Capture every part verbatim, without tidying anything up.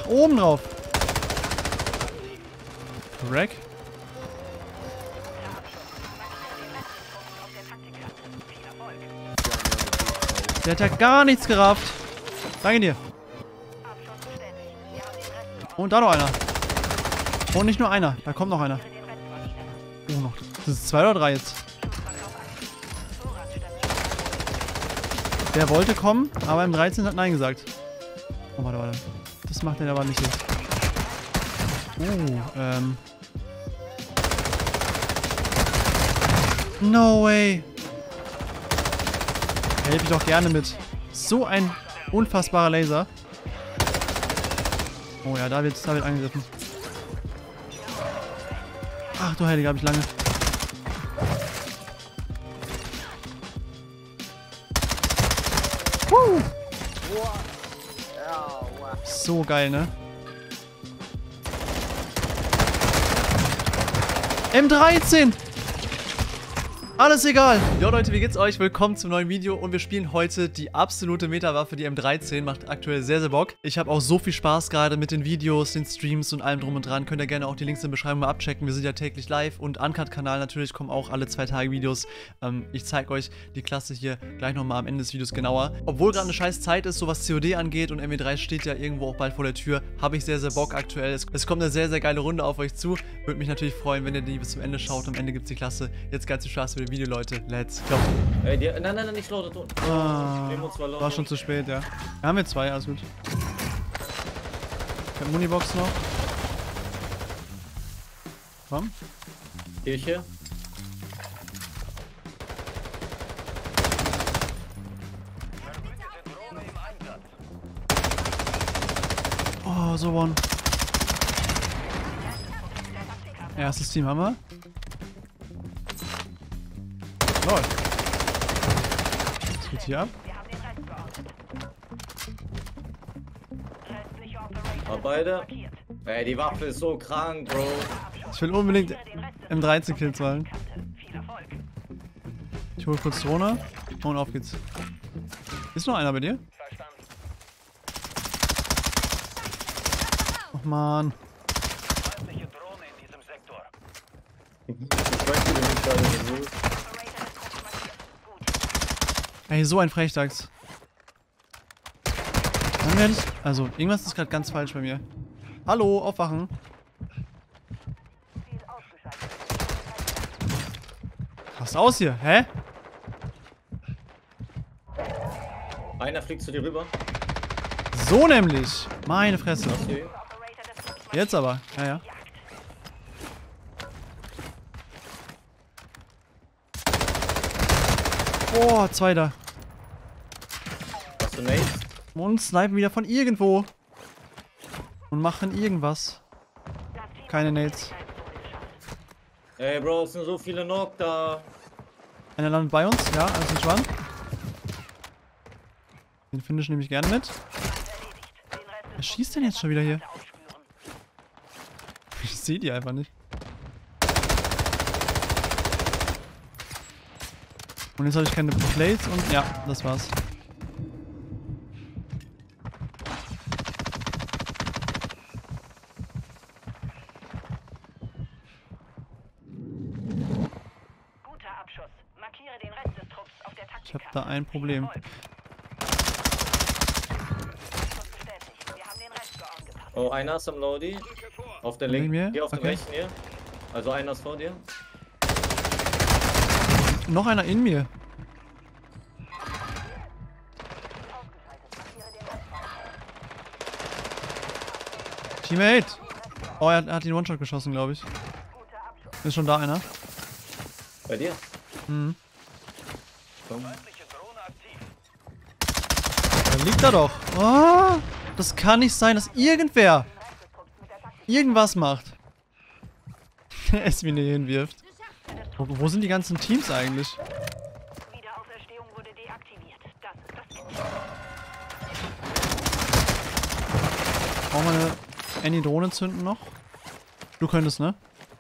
oben drauf. Rack. Der hat ja gar nichts gerafft. Danke dir. Und da noch einer. Und nicht nur einer. Da kommt noch einer. Oh, noch. Das ist zwei oder drei jetzt. Der wollte kommen, aber im dreizehn hat Nein gesagt. Oh, warte, warte. Das macht er aber nicht jetzt. Oh, ähm. No way. Helfe ich doch gerne mit. So ein unfassbarer Laser. Oh ja, da wird, da wird angegriffen. Ach du Heilige, hab ich lange. Woo. So geil, ne? M dreizehn! Alles egal. Jo Leute, wie geht's euch? Willkommen zum neuen Video und wir spielen heute die absolute Meta-Waffe, die M dreizehn. Macht aktuell sehr, sehr Bock. Ich habe auch so viel Spaß gerade mit den Videos, den Streams und allem drum und dran. Könnt ihr gerne auch die Links in der Beschreibung mal abchecken. Wir sind ja täglich live und Uncut-Kanal natürlich kommen auch alle zwei Tage Videos. Ähm, ich zeige euch die Klasse hier gleich nochmal am Ende des Videos genauer. Obwohl gerade eine scheiß Zeit ist, so was C O D angeht und M W drei steht ja irgendwo auch bald vor der Tür, habe ich sehr, sehr Bock aktuell. Es, es kommt eine sehr, sehr geile Runde auf euch zu. Würde mich natürlich freuen, wenn ihr die bis zum Ende schaut. Am Ende gibt es die Klasse. Jetzt ganz viel Spaß mit dem Video, Leute. Let's go. Ey, die, nein, nein, nein, nicht lauter Ton. Ah, war schon zu spät, ja. Wir haben jetzt zwei, alles gut. Ich hab Munibox noch. Komm. Kirche. Oh, so one. Erstes Team haben wir. Lol. Was geht hier ab? Aber beide. Ey, die Waffe ist so krank, Bro. Ich will unbedingt M dreizehn Kills machen. Ich hole kurz Drohne und auf geht's. Ist noch einer bei dir? Och man. Ey, so ein Frechdachs. Dann werde ich... Also, irgendwas ist gerade ganz falsch bei mir. Hallo, aufwachen. Was ist aus hier? Hä? Einer fliegt zu dir rüber. So nämlich. Meine Fresse. Jetzt aber. Ja, ja. Oh, zwei da. Hast du Nate? Und snipen wieder von irgendwo. Und machen irgendwas. Keine Nades. Ey, Bro, es sind so viele Knock da. Einer landet bei uns. Ja, alles entspannt. Den finde ich nämlich gerne mit. Wer schießt denn jetzt schon wieder hier? Ich sehe die einfach nicht. Und jetzt habe ich keine Plates und ja, das war's. Guter Abschuss. Markiere den Rest des Trupps auf der Taktik. Ich habe da ein Problem. Oh, einer ist am Lodi. Auf der linken. Hier auf dem okay. rechten hier. Also einer ist vor dir. Noch einer in mir. Teammate! Oh, er hat, er hat den One-Shot geschossen, glaube ich. Ist schon da einer. Bei dir? Mhm. Komm. Da liegt er doch. Oh, das kann nicht sein, dass irgendwer irgendwas macht. Es wie hier hinwirft. Wo, wo sind die ganzen Teams eigentlich? Wiederauferstehung wurde deaktiviert. Das ist das Ende. Brauchen wir eine Annie-Drohne zünden noch? Du könntest, ne?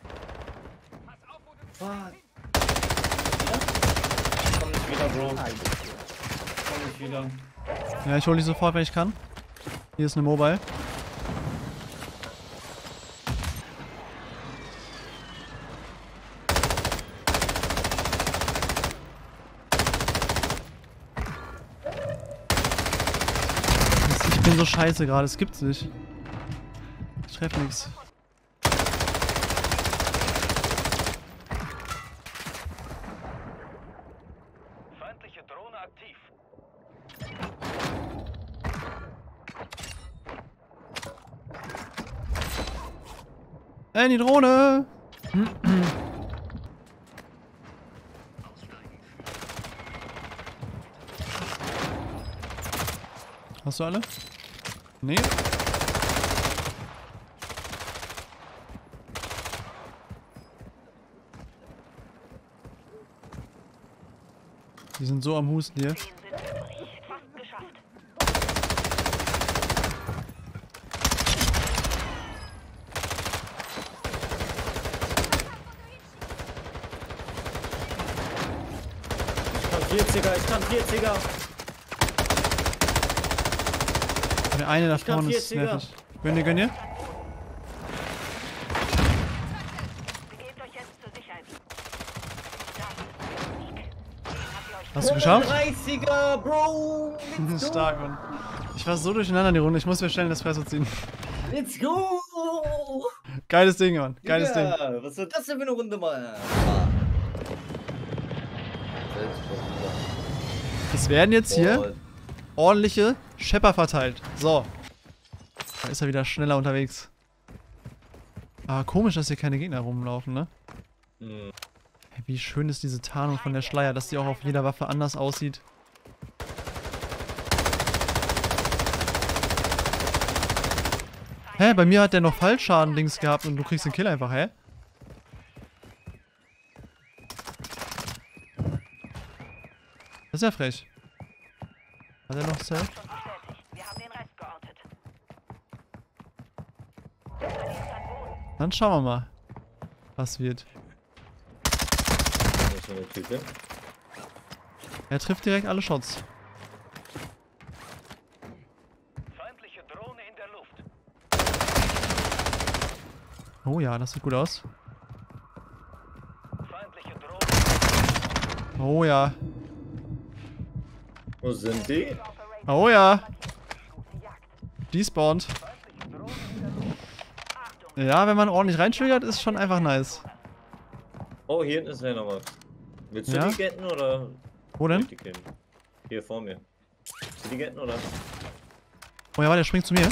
Fuck. Komm nicht wieder, Bro. Komm nicht wieder. Ja, ich hole die sofort, wenn ich kann. Hier ist eine Mobile. so scheiße gerade, es gibt's nicht. Ich treffe nichts. Feindliche Drohne aktiv. Ey, die Drohne! Hast du alle? Nee. Die sind so am Husten hier. Zehn sind übrig. Fast geschafft. Ich kann vierziger, ich kann vierziger. Der eine da Ich kann vorne ist vierziger. nervig. Gönn dir, gönn dir. Begebt euch jetzt zur Sicherheit. Das ist der Sieg. Den habt ihr euch Hast du geschafft? dreißiger, Bro. Let's go. Stark, Mann. Ich war so durcheinander die Runde, ich muss mir schnell das Perso ziehen. Let's go. Geiles Ding, Mann. Geiles Ding. Ja, was wird das denn für eine Runde, Mann? Es werden jetzt hier Boah, ordentliche Schepper verteilt. So. Da ist er wieder schneller unterwegs. Aber komisch, dass hier keine Gegner rumlaufen, ne? hm. Hey, wie schön ist diese Tarnung von der Schleier, dass die auch auf jeder Waffe anders aussieht. Hä? Bei mir hat der noch Fallschaden-Dings gehabt und du kriegst den Kill einfach, hä? Das ist ja frech. Hat er noch Self? bestätigt. Wir haben den Rest geortet. Verliert an Boden. Dann schauen wir mal, was wird. Das ist so eine Tüte. Er trifft direkt alle Shots. Feindliche Drohne in der Luft. Oh ja, das sieht gut aus. Feindliche Drohne. Oh ja. Wo sind die? Oh ja. Die spawnt. Ja, wenn man ordentlich reintriggert, ist schon einfach nice. Oh, hier hinten ist ja noch was. Willst du Ja? die getten oder? Wo denn? Die killen? Hier vor mir. Willst du die getten oder? Oh ja, warte, der springt zu mir.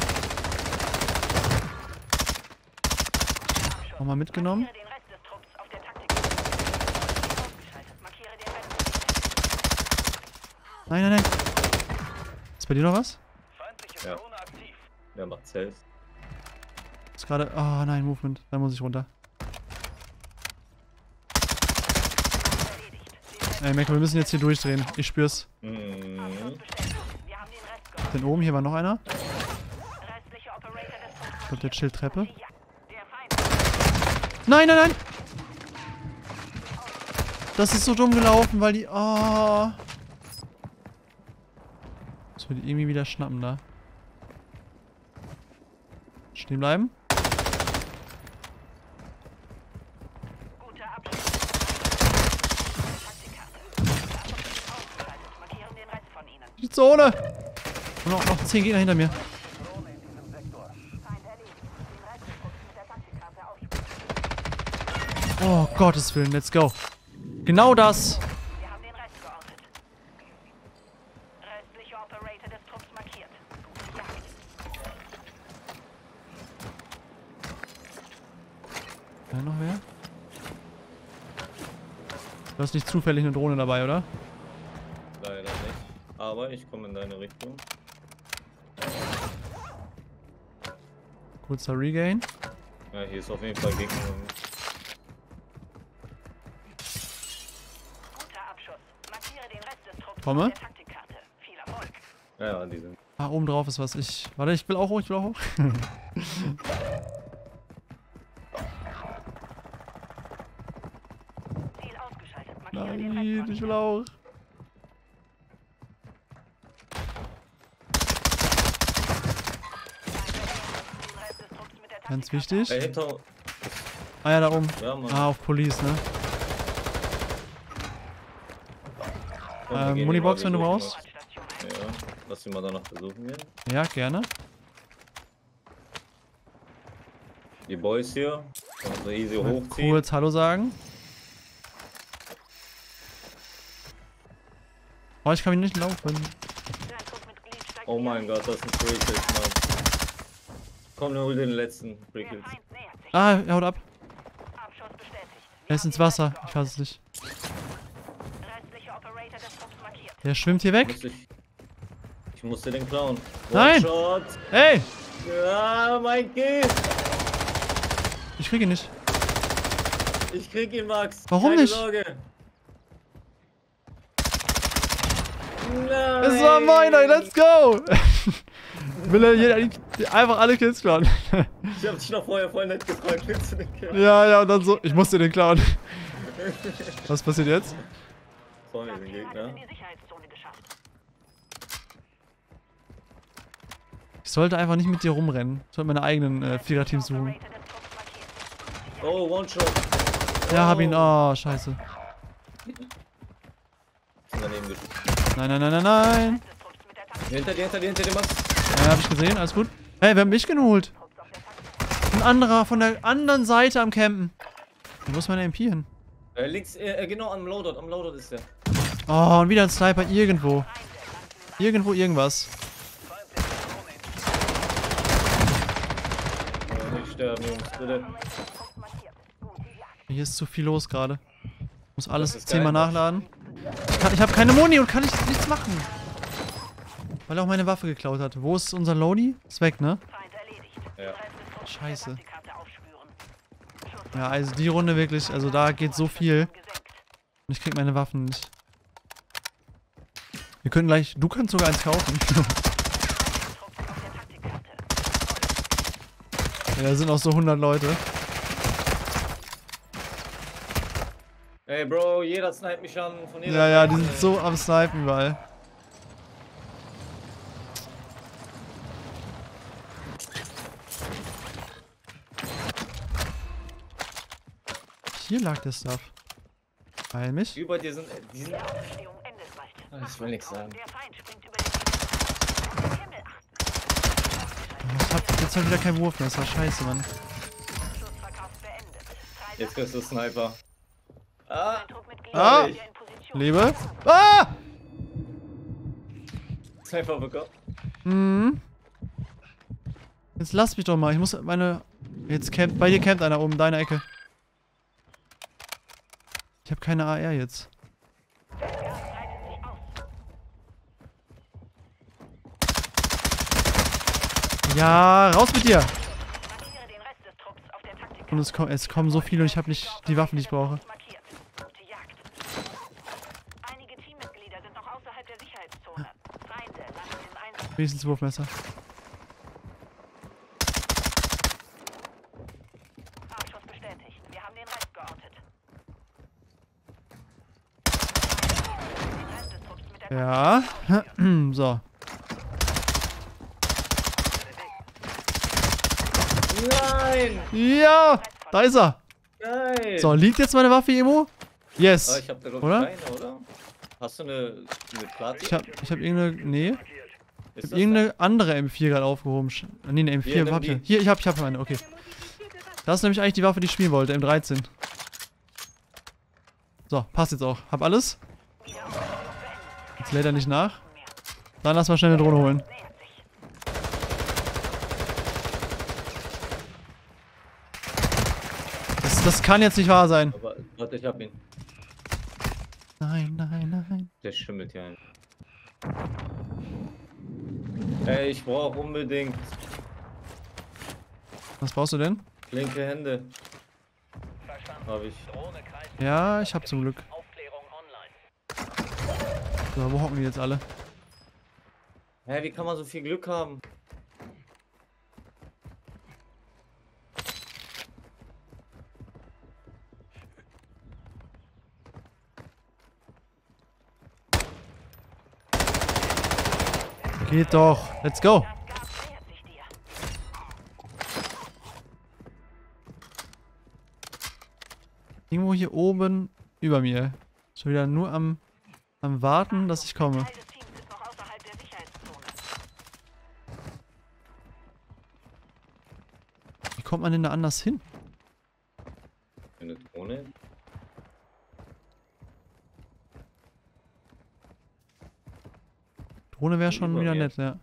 Nochmal mitgenommen. Markiere den Rest des Trupps auf der Taktik. Ausgeschaltet. Markiere den Rest. Nein, nein, nein. Ist bei dir noch was? Feindliche Ja. Drohne aktiv. Wer macht Self? Ist gerade. Oh nein, Movement. Da muss ich runter. Erledigt. Ey, Mecco, wir müssen jetzt hier durchdrehen. Ich spür's. Mhm. Bestätigt. Wir haben den Rest geortet. Denn oben, hier war noch einer. Restliche Operator des Trupps. Ich glaube, der chillt Treppe. Ja. Der Feind. Nein, nein, nein! Das ist so dumm gelaufen, weil die. Oh. Ich will die irgendwie wieder schnappen da. Stehen bleiben. Guter Abschluss. Taktikkarte. Ausgeschaltet. Markieren den Rest von ihnen. Die Zone! Und noch, noch zehn Gegner hinter mir. Drohne in diesem Sektor. Feind erledigt. Den Rest des Trupps mit der Taktikkarte aufspüren. Oh, Gottes Willen, let's go. Genau das! Wir haben den Rest geortet. Restliche Operator des Trupps markiert. Jagd. Da noch wer? Du hast nicht zufällig eine Drohne dabei, oder? Leider nicht. Aber ich komme in deine Richtung. Kurzer Regain. Ja, hier ist auf jeden Fall Gegner. Guter Abschuss. Markiere den Rest des Trupps Komme. auf der Taktikkarte. Viel Erfolg. Ja, ja, die sind. Ah, oben drauf ist was. Ich. Warte, ich will auch hoch, ich will auch hoch. Ziel ausgeschaltet. Markiere den Rest Nein, von ich will ihnen. auch. Den Rest des Trupps mit der Ganz Taktikkarte wichtig. Ey, hinter. Ah ja, da oben. Ja, Mann. Ah, auf Police, ne? Komm, wir Ähm, gehen Munibox, die wenn du Lobby brauchst. Station ein. durch. Ja. Lass ihn mal danach versuchen gehen. Ja, gerne. Die Boys hier. Also easy Mal hochziehen. kurz Hallo sagen. Oh, ich kann mich nicht laufen. Dein Truppmitglied steigt Oh näher. mein Gott, das ist ein Free Kill, Mann. Komm, nur hol den letzten Free Der Kills. Feind nähert sich. Ah, er haut ab. Abschuss bestätigt. Wir Er ist haben ins den Wasser. Rest Ich weiß es nicht. geortet. Restliche Operator des Trupps markiert. Der schwimmt hier weg. Musste ich, ich musste den klauen. Nein! One-Shot. Ey! Ja, mein Kind! Ich krieg ihn nicht. Ich krieg ihn, Max. Warum Keine nicht? Sorge. Nein! Es war meiner, let's go! Will er jeder, einfach alle Kills klauen. Ich hab dich noch vorher voll nett gefragt, willst du den Kill? Ja, ja, und dann so, ich musste den klauen. Was passiert jetzt? Vor mir den Das Team hat es Gegner. in die Sicherheitszone geschafft. Ich sollte einfach nicht mit dir rumrennen. Ich sollte meine eigenen äh, Vierer-Teams suchen. Operator des Trupps markiert. Oh, One-Shot. Ja, hab ihn. Oh, scheiße. Ist daneben geschossen. Nein, nein, nein, nein, nein. Des Trupps mit der Taktik. Hinter dir, hinter dir, hinter dir, Max. Ja, hab ich gesehen, alles gut. Hey, wer hat mich geholt? Trupps auf der Taktik. Ein anderer von der anderen Seite am Campen. Wo ist meine M P hin? Äh, links, äh, äh, genau am Loadout, am Loadout ist der. Oh, und wieder ein Sniper irgendwo. Irgendwo irgendwas. Oh, nicht sterben, Jungs, bitte. Operator des Trupps markiert. Gute Jagd. Hier ist zu viel los gerade. Muss alles ist zehnmal geil. nachladen. Ich, kann, ich habe keine Muni und kann nicht, nichts machen. Weil er auch meine Waffe geklaut hat. Wo ist unser Lodi? Ist weg, ne? Feind erledigt. Ja. Rest des Trupps mit der Scheiße. Taktikkarte aufspüren. Schuss Ja, also die Runde wirklich, also da geht so viel. gesenkt. Und ich krieg meine Waffen nicht. Wir können gleich, du kannst sogar eins kaufen. Trupps auf der Taktikkarte. Ja, da sind auch so hundert Leute. Ey, Bro, jeder sniped mich an. Von jeder Ja, ja, die Seite. sind so am Snipen überall. Hier lag der Stuff. Heil mich. Über dir sind, äh, die sind... Die Aufstehung endet bald. Ich will nichts sagen. Der Feind springt über den Himmel. Auf den Himmel achten. Ich hab jetzt halt wieder kein Wurfmesser. Scheiße, Mann. Schussverkauf beendet. Drei Jetzt kriegst du Sniper. Ah, Ein Truppmitglied Ah! ist wieder in Position. Lebe. Ah! Sniper bekommen. Mhm. Jetzt lass mich doch mal. Ich muss meine... Jetzt campt... Bei dir campt einer oben, deine Ecke. Ich habe keine A R jetzt. Das Gas breitet sich aus. Ja, raus mit dir! Markiere den Rest des Trupps auf der Taktikkarte. Und es, kommen es kommen so viele und ich habe nicht die Waffen, die ich brauche. Markiert. Gute Jagd. Einige Teammitglieder sind noch außerhalb der Sicherheitszone. Feinde landen im Einsatz. Wenigstens Wurfmesser. Abschuss bestätigt. Wir haben den Rest geortet. Den Rest des Trupps mit der Ja. So. Nein! Ja! Da ist er! Geil! So, liegt jetzt meine Waffe, Emo? Ah, Yes! ich hab da glaub Oder? ich keine, oder? Hast du eine, eine Platin? Ich hab, ich hab irgendeine... Nee. Ist Ich das hab irgendeine andere M vier gerade aufgehoben. Sch- Nee, eine M Hier, vier nimm hab ich. die. Hier, ich hab, ich hab eine, okay. Das ist nämlich eigentlich die Waffe, die ich spielen wollte, M dreizehn. So, passt jetzt auch. Hab alles. Jetzt lädt er nicht nach. Dann lass mal schnell eine Drohne holen. nähert sich. Das, das kann jetzt nicht wahr sein. Aber, warte, ich hab ihn. Nein, nein, nein. Der schimmelt hier ein. Ey, ich brauch unbedingt Was brauchst du denn? linke Hände. Hab ich. Ja, ich hab zum Glück. So, wo hocken die jetzt alle? Hä, wie kann man so viel Glück haben? Geht doch. Let's go. Das Gas nähert sich dir. Irgendwo hier oben über mir. Schon wieder nur am, am Warten, dass ich komme. Teil des Teams ist noch außerhalb der Sicherheitszone. kommt man denn da anders hin? Eine Drohne. Drohne wäre schon Über wieder mir. nett, ja.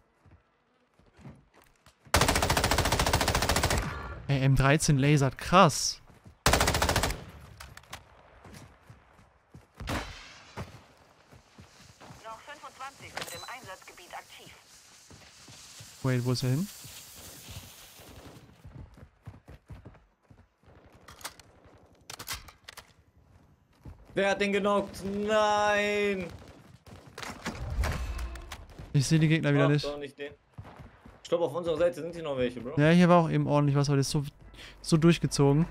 Ey, M dreizehn lasert, krass. Noch fünfundzwanzig sind im Einsatzgebiet aktiv. Wait, wo ist er hin? Wer hat den genockt? Nein! Ich sehe die Gegner wieder Ach, nicht. doch nicht den. Stopp, auf unserer Seite sind hier noch welche, Bro. Ja, hier war auch eben ordentlich was, aber das ist so, so durchgezogen.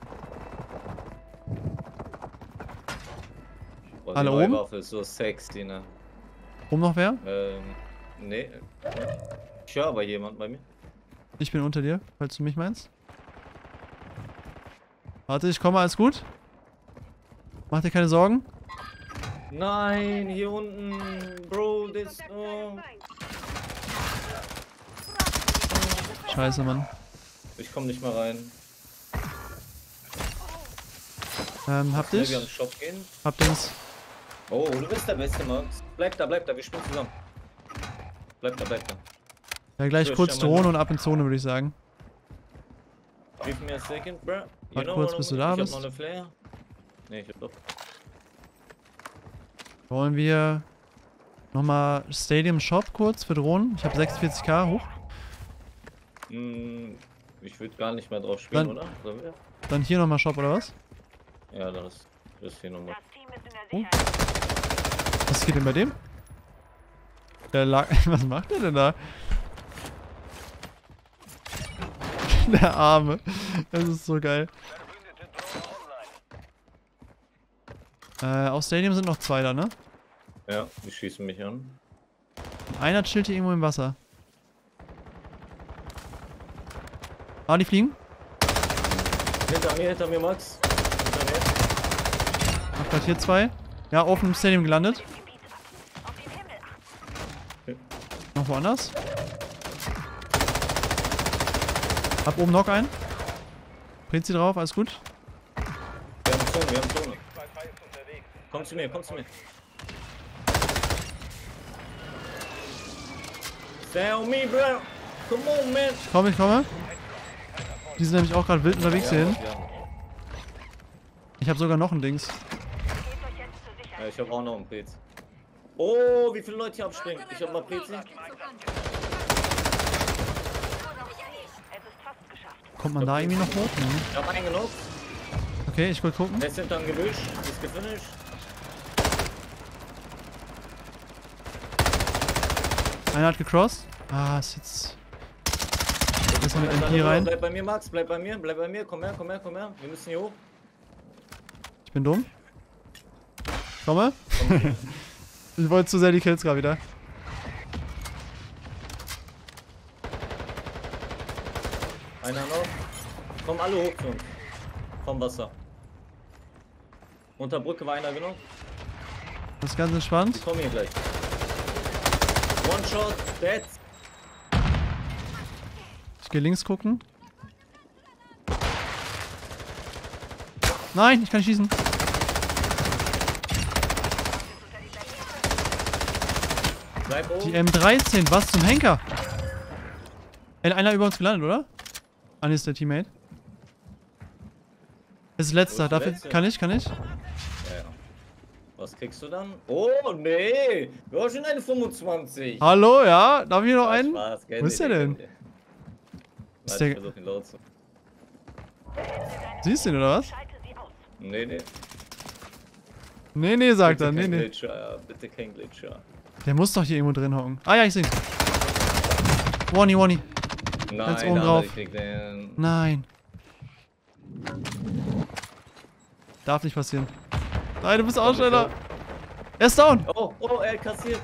Boah, Alle die neue oben? Waffe ist so sexy, ne? Oben noch wer? Ähm, nee. Ich höre aber jemand bei mir. Ich bin unter dir, falls du mich meinst. Warte, ich komme, alles gut? Mach dir keine Sorgen. Nein, hier unten, Bro, das. Oh. Scheiße, Mann. Ich komm nicht mal rein. Ähm, habt Schnell ich? wieder in den Shop gehen. Habt ihr's? Oh, du bist der Beste, Max. Bleib da, bleib da, wir spielen zusammen. Bleib da, bleib da. Ja, gleich So, kurz schau mal Drohne hin. und ab in Zone, würde ich sagen. Give me a second, bro. You Warte know kurz, what bis I'm- du da ich bist. hab noch eine Flare. Nee, ich hab doch. Wollen wir nochmal Stadium Shop kurz für Drohnen? Ich habe sechsundvierzig K hoch. Hm, ich würde gar nicht mehr drauf spielen, Dann- oder? Sollen wir? Dann hier nochmal Shop oder was? Ja, dann ist das hier nochmal. Das Team ist in der Oh. Sicherheit. Was geht denn bei dem? Der lag. Was macht der denn da? Der Arme. Das ist so geil. Äh, auf Stadium sind noch zwei da, ne? Ja, die schießen mich an. Einer chillt hier irgendwo im Wasser. Ah, die fliegen. Hinter mir, hinter mir, Max. Hinter mir. Hab grad hier zwei. Ja, auf dem Stadium gelandet. Gebiet ab. Auf den Himmel achten. Noch woanders. Hab oben noch einen. Bringt sie drauf, alles gut. Wir haben Zone, wir haben Zone. Komm zu mir, komm zu mir. Stay on me, bro. Come on, man. Ich komme, ich komme. Die sind nämlich auch gerade wild unterwegs hierhin. Ja, Ich habe sogar noch ein Dings. Gebt euch jetzt zur Sicherheit. ja, ich hab auch noch einen Pilz. Oh, wie viele Leute hier abspringen. Ich hab mal Pilze. Es ist fast geschafft. Kommt man da irgendwie noch hoch? Nee. Ich hab einen genug. Okay, ich will gucken. Der ist hinterm Gebüsch. Ist gefinisht. Einer hat gecrossed. Ah, ist jetzt... Ist noch mit M P rein. Bleib bei mir, Max. Bleib bei mir. Bleib bei mir. Komm her, komm her, komm her. Wir müssen hier hoch. Ich bin dumm. Ich komme. Ich wollte zu sehr die Kills gerade wieder. Einer noch. Kommen alle hoch zu uns. Vom Wasser. Unter Brücke war einer genug. Das ist ganz entspannt. Die kommen hier gleich. One shot, dead. Ich gehe links gucken. Nein, ich kann nicht schießen. Bleib oben. Die M dreizehn, was zum Henker? Ey, einer über uns gelandet, oder? Ah, nee, ist der Teammate. Das ist letzter. Wo ist der Dafür Letzte? kann ich, kann ich. Ja, ja. Was kriegst du dann? Oh, nee. Du hast schon eine fünfundzwanzig. Hallo, ja? Darf ich noch Ah, einen? Spaß, kenn Wo ist die, der kenn denn? die. Ist Warte, der- ich versuch ihn laut zu. Siehst du ihn, oder was? Schalte sie aus. Nee, nee. Nee, nee, sagt Bitte er. Nee, kein nee. Glitcher, ja. Bitte kein Glitcher. Der muss doch hier irgendwo drin hocken. Ah ja, ich seh's. Wonny, Wonny. Nein, oben der drauf. andere kriegt den. Nein. Darf nicht passieren. Nein, du bist auch schneller. Er ist down. Oh, oh, er kassiert.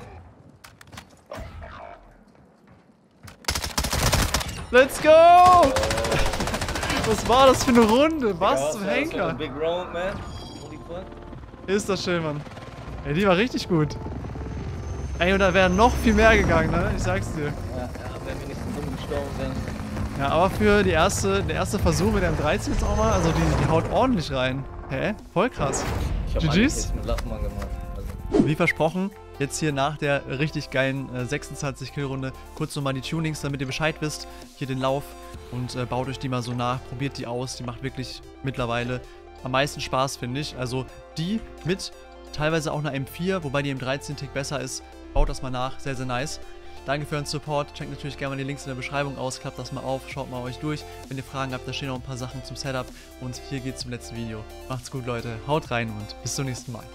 Let's go! Was war das für eine Runde? Was Ja, zum das war ein Henker? Big Round, man. Holy fuck. Ist das schön, Mann. Ey, die war richtig gut. Ey, und da wäre noch viel mehr gegangen, ne? Ich sag's dir. Ja, ja, wenn wir nicht so dumm gestorben wären. Ja, aber für die erste, der erste Versuch mit der M dreizehn jetzt auch mal, also die, die haut ordentlich rein. Hä? Voll krass. Ich hab G Gs? eigentlich jetzt mit Lachmann gemacht. Also. Wie versprochen, jetzt hier nach der richtig geilen äh, sechsundzwanzig Kill Runde kurz nochmal die Tunings, damit ihr Bescheid wisst. Hier den Lauf und äh, baut euch die mal so nach, probiert die aus. Die macht wirklich mittlerweile am meisten Spaß, finde ich. Also die mit teilweise auch einer M vier, wobei die M dreizehn Tick besser ist. Baut das mal nach, sehr, sehr nice. Danke für euren Support. Checkt natürlich gerne mal die Links in der Beschreibung aus. Klappt das mal auf, schaut mal euch durch. Wenn ihr Fragen habt, da stehen noch ein paar Sachen zum Setup. Und hier geht's zum letzten Video. Macht's gut, Leute. Haut rein und bis zum nächsten Mal.